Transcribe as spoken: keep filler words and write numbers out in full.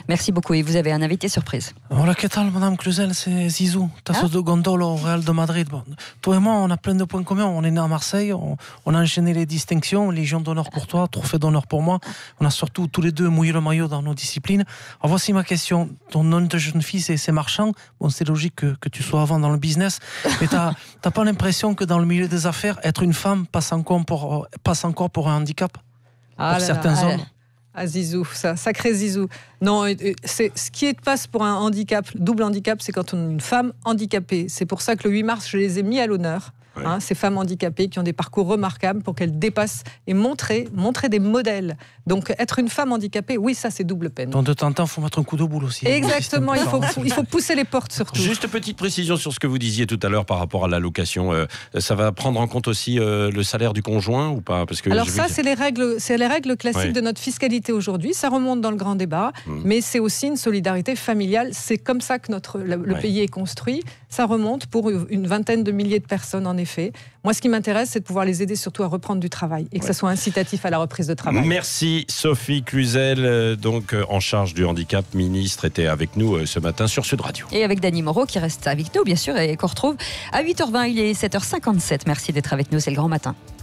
Merci beaucoup. Et vous avez un invité surprise. Voilà, qu'est-ce que Madame Cluzel, c'est Zizou, tasseuse ah. de gondole au Real de Madrid. Bon, toi et moi, on a plein de points communs. On est né à Marseille, on, on a enchaîné les distinctions, Légion d'honneur pour toi, trophée d'honneur pour moi. On a surtout tous les deux mouillé le maillot dans nos disciplines. Alors voici ma question. Ton nom de jeune fille, c'est, c'est Marchand. Bon, c'est logique que, que tu sois avant dans le business, mais t'as, t'as pas l'impression que dans le milieu des affaires, être une femme passe encore pour, passe encore pour un handicap ah pour là certains là, hommes? Ah Zizou, ça, sacré Zizou. Non, c'est, ce qui est passe pour un handicap, double handicap, c'est quand on est une femme handicapée. C'est pour ça que le huit mars, je les ai mis à l'honneur. Ouais. Hein, ces femmes handicapées qui ont des parcours remarquables pour qu'elles dépassent et montrer, montrer des modèles. Donc être une femme handicapée, oui, ça c'est double peine. Donc de temps en temps, il faut mettre un coup de boule aussi. Exactement, il faut, il faut pousser les portes surtout. Juste petite précision sur ce que vous disiez tout à l'heure par rapport à l'allocation. Euh, ça va prendre en compte aussi euh, le salaire du conjoint ou pas? Parce que alors ça, c'est les règles, c'est les règles classiques ouais. de notre fiscalité aujourd'hui. Ça remonte dans le grand débat, mmh. mais c'est aussi une solidarité familiale. C'est comme ça que notre, le, le ouais. pays est construit. Ça remonte pour une vingtaine de milliers de personnes en effet. Moi, ce qui m'intéresse, c'est de pouvoir les aider surtout à reprendre du travail et que ouais. ça soit incitatif à la reprise de travail. Merci Sophie Cluzel, donc en charge du handicap, ministre, était avec nous ce matin sur Sud Radio. Et avec Dany Moreau qui reste avec nous, bien sûr, et qu'on retrouve à huit heures vingt, il est sept heures cinquante-sept. Merci d'être avec nous, c'est le grand matin.